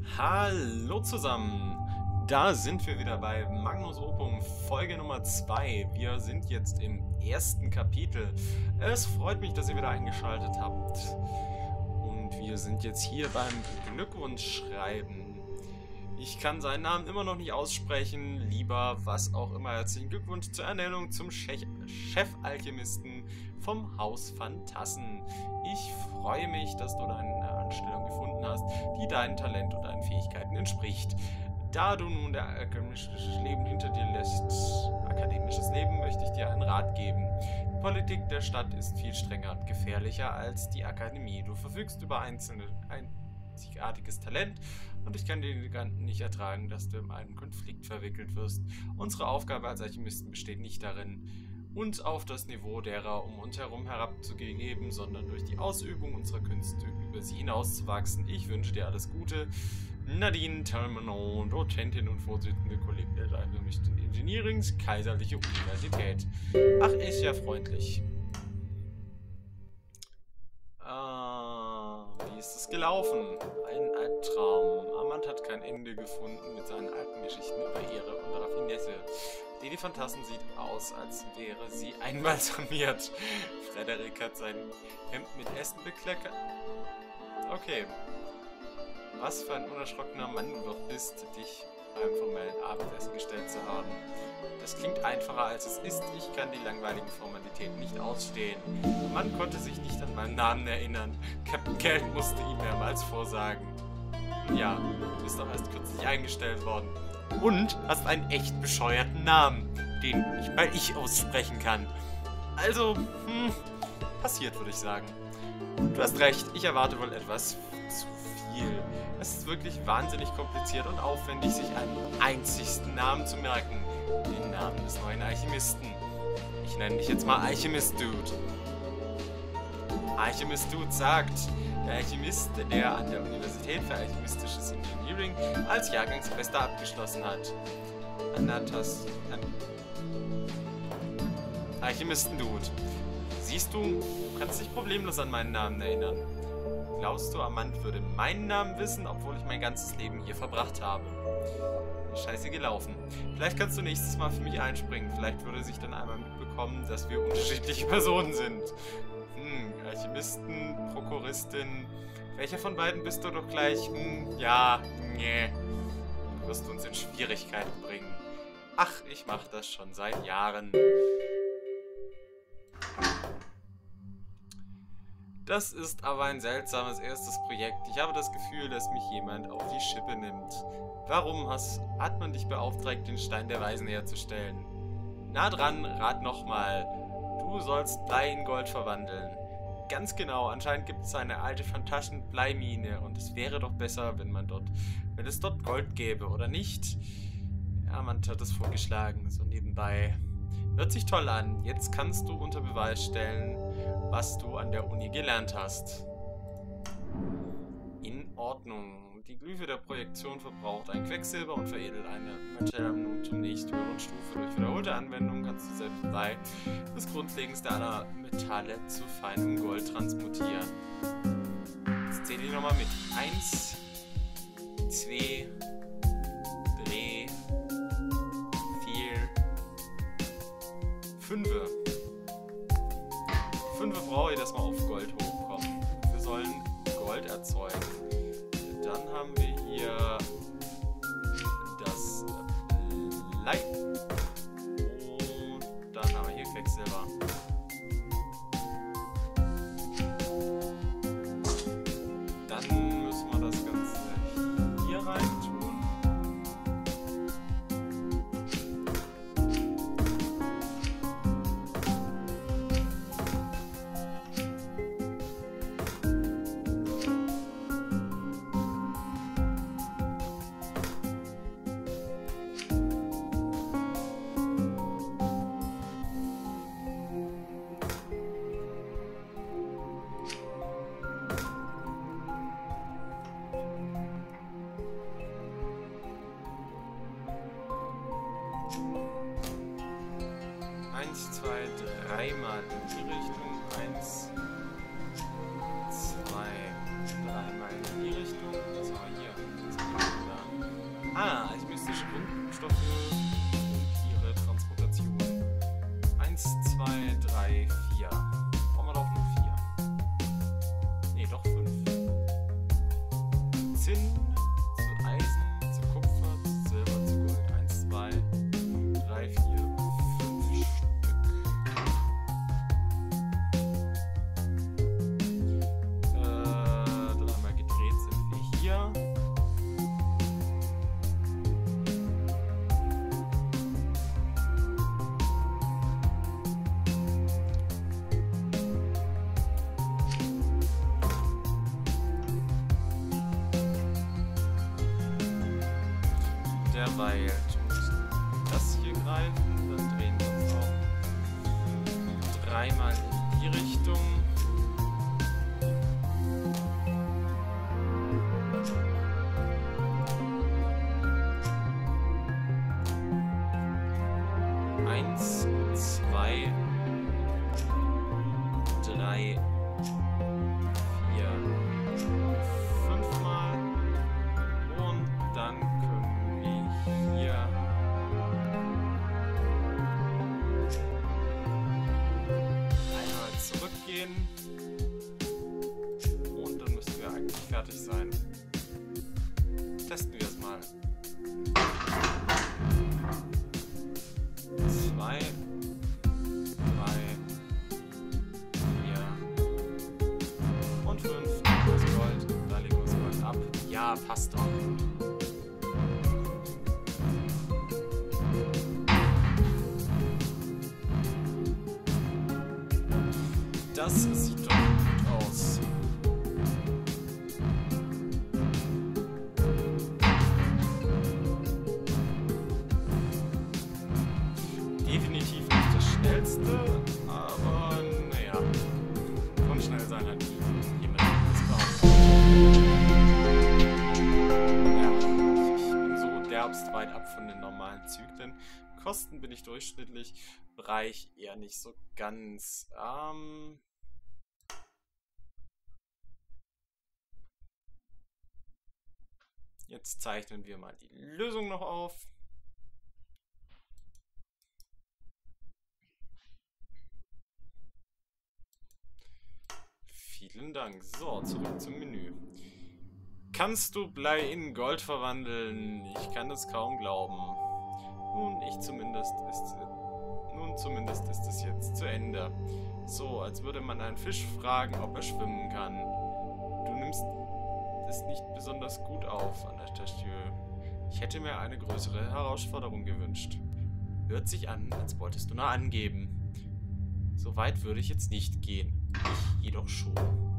Hallo zusammen, da sind wir wieder bei Magnus Opum, Folge Nummer 2. Wir sind jetzt im ersten Kapitel. Es freut mich, dass ihr wieder eingeschaltet habt. Und wir sind jetzt hier beim Glückwunschschreiben. Ich kann seinen Namen immer noch nicht aussprechen, lieber was auch immer. Herzlichen Glückwunsch zur Ernennung zum Chefalchemisten vom Haus Phantassen. Ich freue mich, dass du deine Anstellung gefunden hast, die deinem Talent und deinen Fähigkeiten entspricht. Da du nun der akademisches Leben hinter dir lässt, möchte ich dir einen Rat geben. Die Politik der Stadt ist viel strenger und gefährlicher als die Akademie. Du verfügst über einzigartiges Talent und ich kann den Giganten nicht ertragen, dass du in einen Konflikt verwickelt wirst. Unsere Aufgabe als Alchemisten besteht nicht darin, uns auf das Niveau derer um uns herum herabzugeben, sondern durch die Ausübung unserer Künste über sie hinauszuwachsen. Ich wünsche dir alles Gute. Nadine Terminal, Dozentin und Vorsitzende Kollegin der Alchemischen Engineerings, Kaiserliche Universität. Ach, ist ja freundlich. Wie ist es gelaufen? Ein Albtraum. Amand hat kein Ende gefunden mit seinen alten Geschichten über Ehre und Raffinesse. Die Phantassen sieht aus, als wäre sie einbalsamiert. Frederik hat sein Hemd mit Essen bekleckert. Okay. Was für ein unerschrockener Mann du doch bist, dich beim formellen Abendessen gestellt zu haben. Das klingt einfacher als es ist. Ich kann die langweiligen Formalitäten nicht ausstehen. Der Mann konnte sich nicht an meinen Namen erinnern. Captain Geld musste ihm mehrmals vorsagen. Ja, du bist doch erst kürzlich eingestellt worden. Und hast einen echt bescheuerten Namen, den nicht mal ich aussprechen kann. Also, passiert, würde ich sagen. Du hast recht, ich erwarte wohl etwas zu viel. Es ist wirklich wahnsinnig kompliziert und aufwendig, sich einen einzigsten Namen zu merken. Den Namen des neuen Alchemisten. Ich nenne dich jetzt mal Alchemist Dude. Alchemist Dude sagt, der Alchemist, der an der Universität für Alchemistisches Engineering als Jahrgangsbester abgeschlossen hat. Alchemisten Dude. Siehst du, du kannst dich problemlos an meinen Namen erinnern. Glaubst du, Amand würde meinen Namen wissen, obwohl ich mein ganzes Leben hier verbracht habe? Scheiße gelaufen. Vielleicht kannst du nächstes Mal für mich einspringen. Vielleicht würde sich dann einmal mitbekommen, dass wir unterschiedliche Personen sind. Alchemisten, Prokuristin. Welcher von beiden bist du doch gleich? Ja, nee. Du wirst uns in Schwierigkeiten bringen. Ach, ich mache das schon seit Jahren. Das ist aber ein seltsames erstes Projekt. Ich habe das Gefühl, dass mich jemand auf die Schippe nimmt. Warum hat man dich beauftragt, den Stein der Weisen herzustellen? Na dran, rat nochmal. Du sollst Blei in Gold verwandeln. Ganz genau, anscheinend gibt es eine alte Phantaschen-Bleimine und es wäre doch besser, wenn es dort Gold gäbe, oder nicht? Ja, man hat es vorgeschlagen, so nebenbei. Hört sich toll an. Jetzt kannst du unter Beweis stellen, was du an der Uni gelernt hast. In Ordnung. Die Glyphe der Projektion verbraucht ein Quecksilber und veredelt eine Metallung zum nächsthöheren Stufe. Durch wiederholte Anwendung kannst du selbst Blei, das Grundlegendste aller Metalle, zu feinem Gold transmutieren. Jetzt zähle ich nochmal mit. 1, 2, 3, 4, 5. 5 brauche ich, dass wir auf Gold hochkommen. Wir sollen Gold erzeugen. Dann haben wir hier das Blei. Und dann haben wir hier Quecksilber. Dann müssen wir das Ganze hier rein tun. Eins, zwei, dreimal in die Richtung. 1, 2, dreimal in die Richtung. Das war hier. verweilt. Und das hier greifen, dann drehen wir uns auch dreimal in die Richtung. Eins, zwei, drei, vier, fünfmal. Und dann können wir hier einmal zurückgehen. Und dann müssten wir eigentlich fertig sein. Testen wir es mal. 2, 3, 4 und 5. Das Gold. Da legen wir das Gold ab. Ja, passt doch. Das sieht doch gut aus. Definitiv nicht das Schnellste, aber naja, von schnell sein hat jemand das behauptet. Ja, ich bin so derbst weit ab von den normalen Zyklen. Kosten bin ich durchschnittlich, Bereich eher nicht so ganz. Jetzt zeichnen wir mal die Lösung noch auf. Vielen Dank. So, zurück zum Menü. Kannst du Blei in Gold verwandeln? Ich kann es kaum glauben. Nun zumindest ist es jetzt zu Ende. So, als würde man einen Fisch fragen, ob er schwimmen kann. Du nimmst es nicht besonders gut auf, Anastasia. Ich hätte mir eine größere Herausforderung gewünscht. Hört sich an, als wolltest du nur angeben. So weit würde ich jetzt nicht gehen. Ich jedoch schon.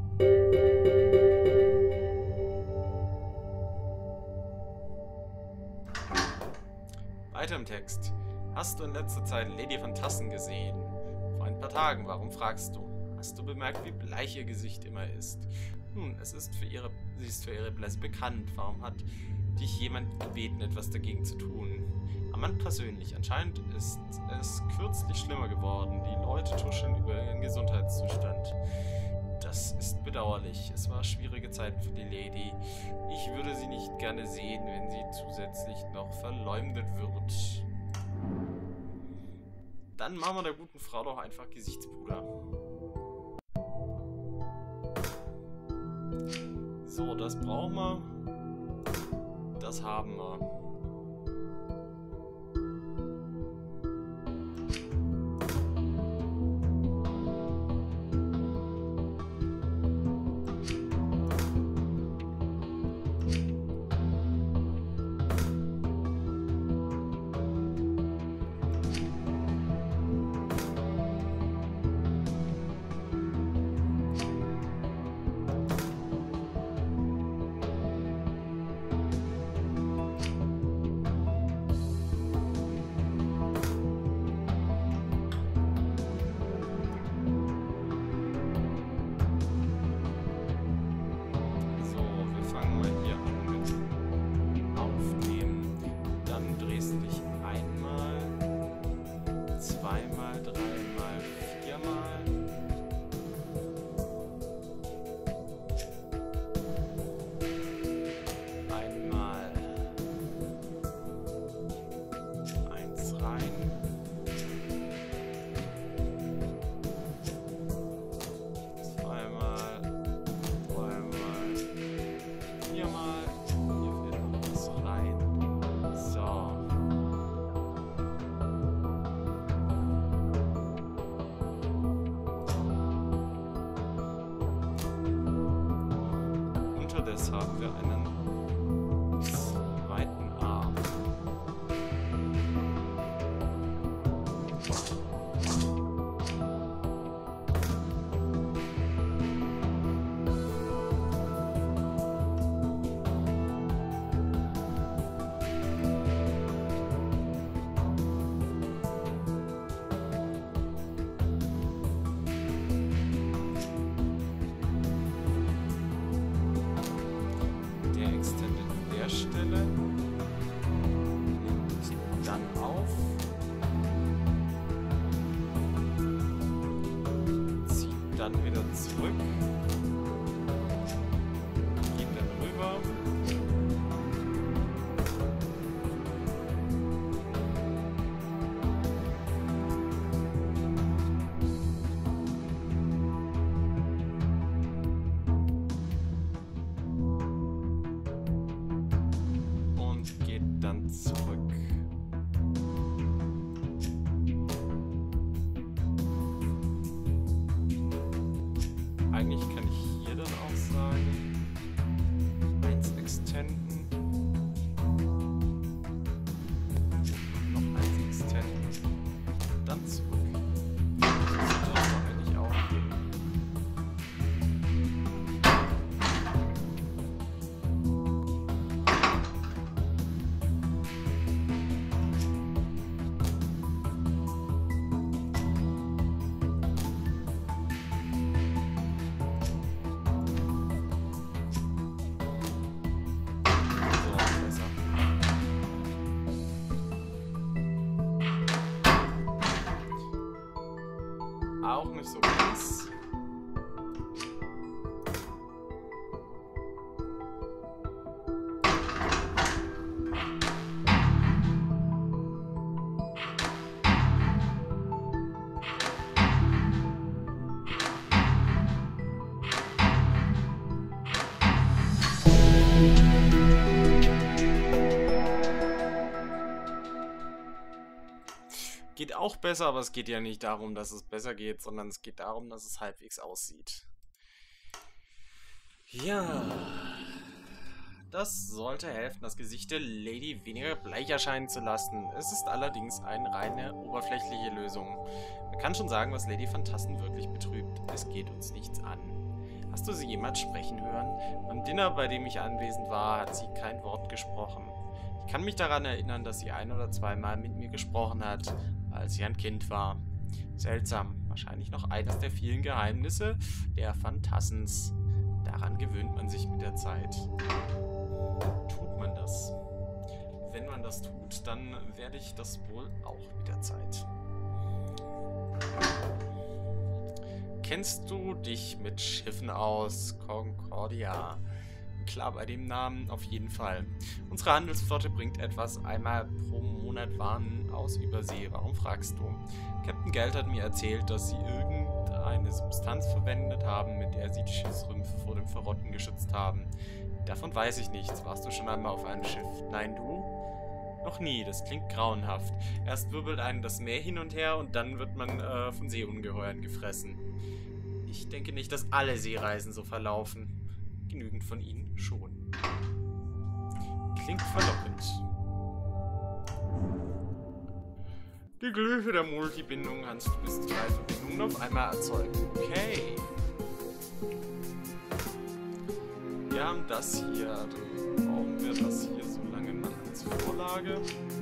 Weiter im Text. Hast du in letzter Zeit Lady Van Tassen gesehen? Vor ein paar Tagen. Warum fragst du? Hast du bemerkt, wie bleich ihr Gesicht immer ist? Nun, sie ist für ihre Blässe bekannt. Warum hat dich jemand gebeten, etwas dagegen zu tun? Amand persönlich. Anscheinend ist es kürzlich schlimmer geworden. Die Leute tuscheln über ihren Gesundheitszustand. Das ist bedauerlich. Es war schwierige Zeiten für die Lady. Ich würde sie nicht gerne sehen, wenn sie zusätzlich noch verleumdet wird. Dann machen wir der guten Frau doch einfach Gesichtspuder. So, das brauchen wir. Das haben wir. Das haben wir einen zweiten Arm. dann wieder zurück. Geht dann rüber. Und geht dann zurück. Eigentlich kann ich hier dann auch sagen, 1 extenden, noch 1 extenden, dann zurück. Das sollte das doch eigentlich auch gehen. Auch nicht so ganz. Geht auch besser, aber es geht ja nicht darum, dass es besser geht, sondern es geht darum, dass es halbwegs aussieht. Ja, das sollte helfen, das Gesicht der Lady weniger bleich erscheinen zu lassen. Es ist allerdings eine reine oberflächliche Lösung. Man kann schon sagen, was Lady Van Tassen wirklich betrübt. Es geht uns nichts an. Hast du sie jemals sprechen hören? Beim Dinner, bei dem ich anwesend war, hat sie kein Wort gesprochen. Ich kann mich daran erinnern, dass sie 1- oder 2-mal mit mir gesprochen hat, als sie ein Kind war. Seltsam, wahrscheinlich noch eines der vielen Geheimnisse der Van Tassens. Daran gewöhnt man sich mit der Zeit. Tut man das? Wenn man das tut, dann werde ich das wohl auch mit der Zeit. Kennst du dich mit Schiffen aus? Concordia. Klar, bei dem Namen auf jeden Fall. Unsere Handelsflotte bringt etwas einmal pro Monat Waren aus Übersee. Warum fragst du? Captain Galt hat mir erzählt, dass sie irgendeine Substanz verwendet haben, mit der sie die Schiffsrümpfe vor dem Verrotten geschützt haben. Davon weiß ich nichts. Warst du schon einmal auf einem Schiff? Nein, du? Noch nie. Das klingt grauenhaft. Erst wirbelt einen das Meer hin und her und dann wird man von Seeungeheuern gefressen. Ich denke nicht, dass alle Seereisen so verlaufen. Genügend von ihnen schon. Klingt verlockend. Die Größe der Multibindung kannst du bis 3 Verbindungen auf einmal erzeugen. Okay. Wir haben das hier. Dann brauchen wir das hier so lange mal als Vorlage.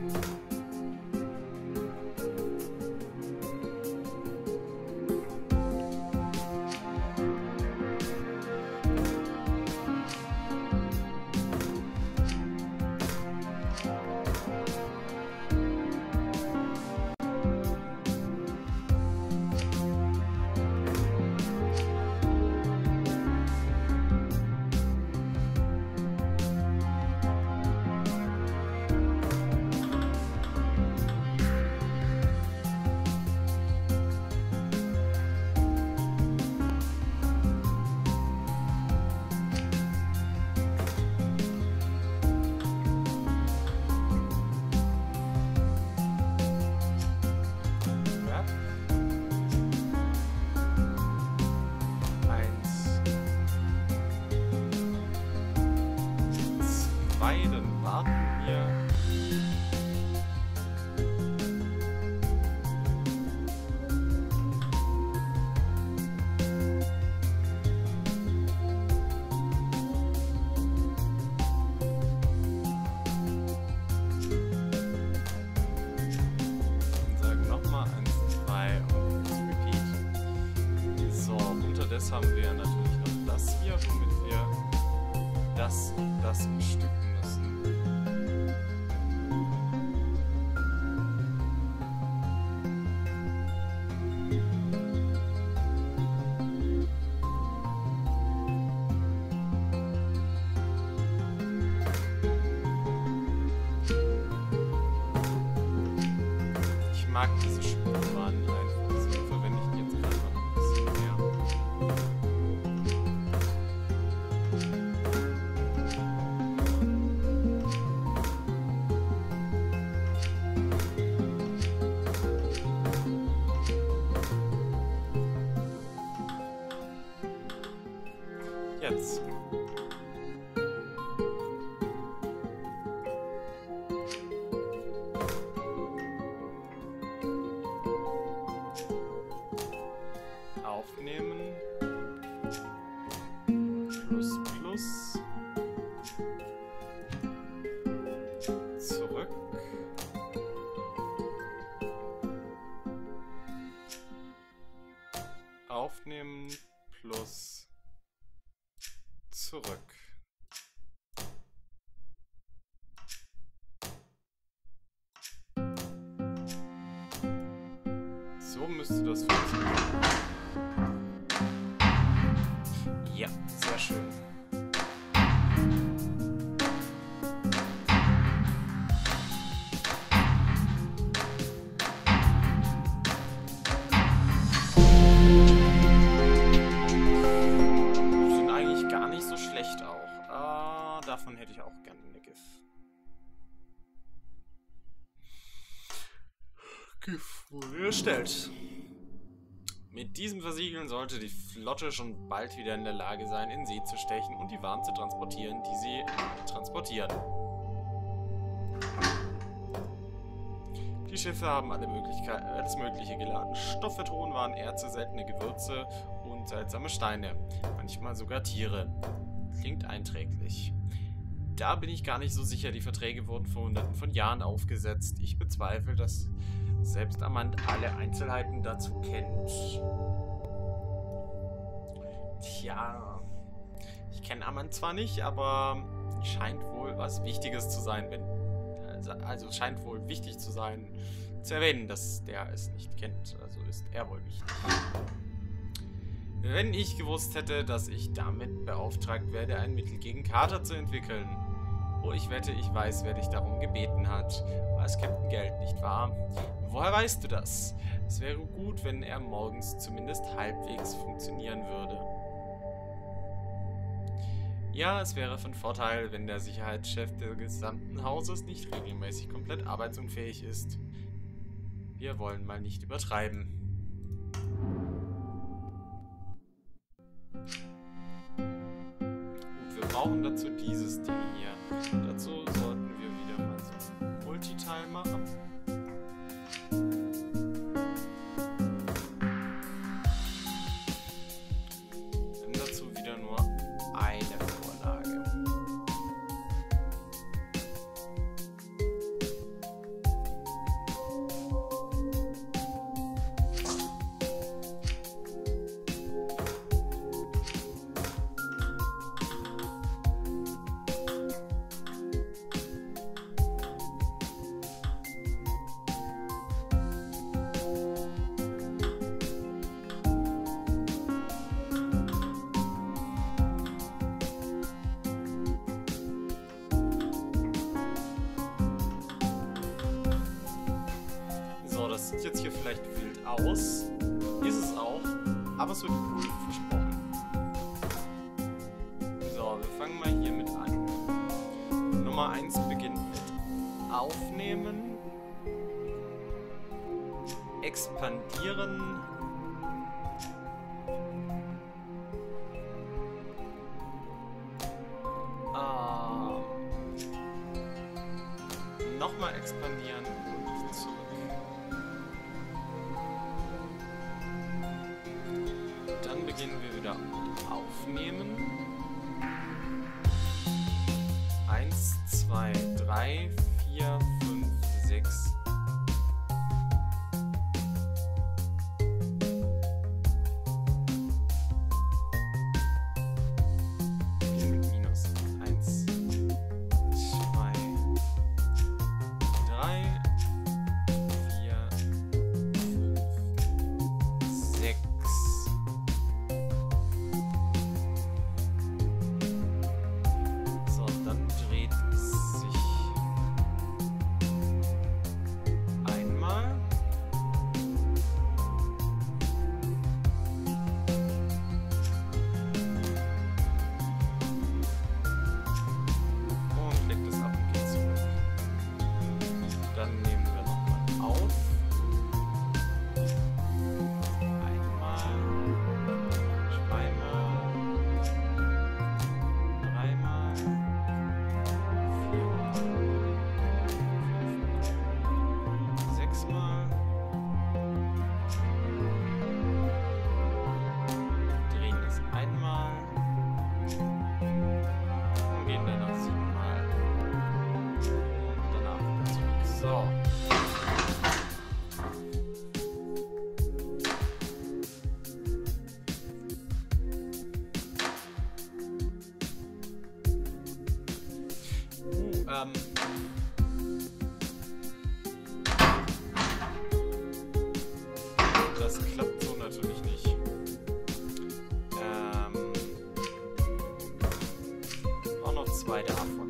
Dann warten wir. Und sagen nochmal 1, 2 und repeat. So, unterdessen haben wir natürlich noch das hier, womit wir das und das bestücken müssen. mag diese Spurbahnen einfach. Deswegen verwende ich die jetzt gerade noch ein bisschen mehr. Jetzt. Aufnehmen. Plus, plus. Zurück. Aufnehmen. Plus. Zurück. So müsste das funktionieren. Ja, sehr schön. Sind eigentlich gar nicht so schlecht auch. Davon hätte ich auch gerne eine GIF. GIF wurde erstellt. Mit diesem Versiegeln sollte die Flotte schon bald wieder in der Lage sein, in See zu stechen und die Waren zu transportieren, die sie transportieren. Die Schiffe haben alles Mögliche geladen. Stoffe, Tonwaren, Erze, seltene Gewürze und seltsame Steine. Manchmal sogar Tiere. Klingt einträglich. Da bin ich gar nicht so sicher, die Verträge wurden vor Hunderten von Jahren aufgesetzt. Ich bezweifle, dass selbst Amand alle Einzelheiten dazu kennt. Tja, ich kenne Amand zwar nicht, aber scheint wohl was Wichtiges zu sein, also scheint wohl wichtig zu sein, zu erwähnen, dass der es nicht kennt. Also ist er wohl wichtig. Wenn ich gewusst hätte, dass ich damit beauftragt werde, ein Mittel gegen Kater zu entwickeln. Oh, ich wette, ich weiß, wer dich darum gebeten hat. War es Captain Geld, nicht wahr? Woher weißt du das? Es wäre gut, wenn er morgens zumindest halbwegs funktionieren würde. Ja, es wäre von Vorteil, wenn der Sicherheitschef des gesamten Hauses nicht regelmäßig komplett arbeitsunfähig ist. Wir wollen mal nicht übertreiben. Und wir brauchen dazu dieses Ding hier. Dazu sollten wir wieder mal so ein Multiteil machen. Dann dazu wieder nur eine Vorlage. Das sieht jetzt hier vielleicht wild aus. Ist es auch. Aber es wird cool, versprochen. So, wir fangen mal hiermit an. Nummer 1 beginnt mit Aufnehmen. Expandieren. Nochmal expandieren und zurück. Dann beginnen wir wieder aufnehmen. 1, 2, 3, 4, 5, 6. Das klappt so natürlich nicht. Auch noch 2 davon.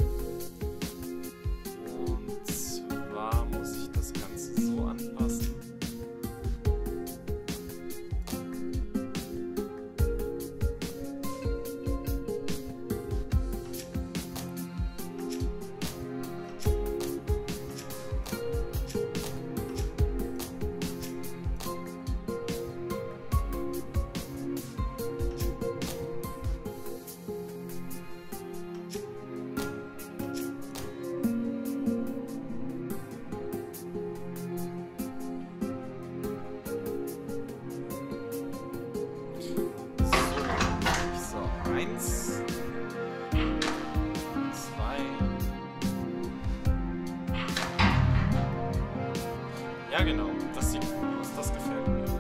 Und zwar muss ich das Ganze so anpassen. Ja, genau. Das sieht gut aus. Das gefällt mir.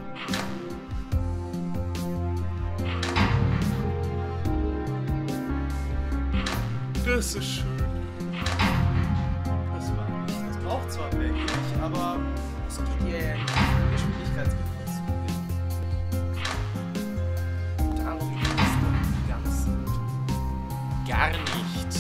Das ist schön. Das war nicht. Das braucht zwar wirklich, aber es geht hier ja nicht um Geschwindigkeitsbegrenzung. Darum geht es doch ganz gar nicht.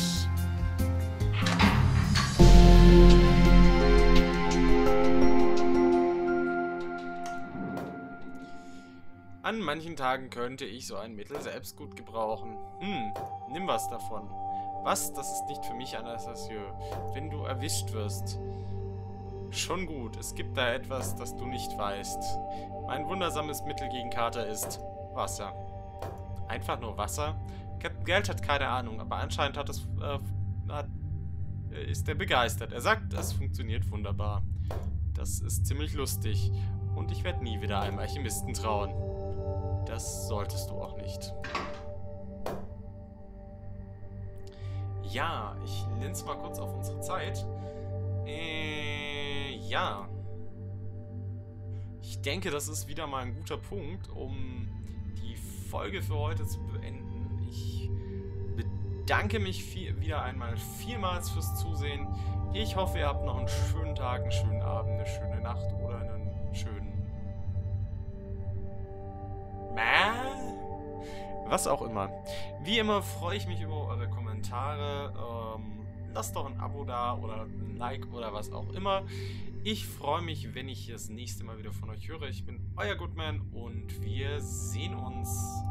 An manchen Tagen könnte ich so ein Mittel selbst gut gebrauchen. Nimm was davon. Was? Das ist nicht für mich, Anastasia. Wenn du erwischt wirst. Schon gut. Es gibt da etwas, das du nicht weißt. Mein wundersames Mittel gegen Kater ist Wasser. Einfach nur Wasser? Captain Geld hat keine Ahnung, aber anscheinend ist er begeistert. Er sagt, es funktioniert wunderbar. Das ist ziemlich lustig. Und ich werde nie wieder einem Alchemisten trauen. Das solltest du auch nicht. Ja, ich linse mal kurz auf unsere Zeit. Ja. Ich denke, das ist wieder mal ein guter Punkt, um die Folge für heute zu beenden. Ich bedanke mich wieder einmal vielmals fürs Zusehen. Ich hoffe, ihr habt noch einen schönen Tag, einen schönen Abend, eine schöne Nacht oder einen schönen... was auch immer. Wie immer freue ich mich über eure Kommentare. Lasst doch ein Abo da oder ein Like oder was auch immer. Ich freue mich, wenn ich das nächste Mal wieder von euch höre. Ich bin euer Goodman und wir sehen uns.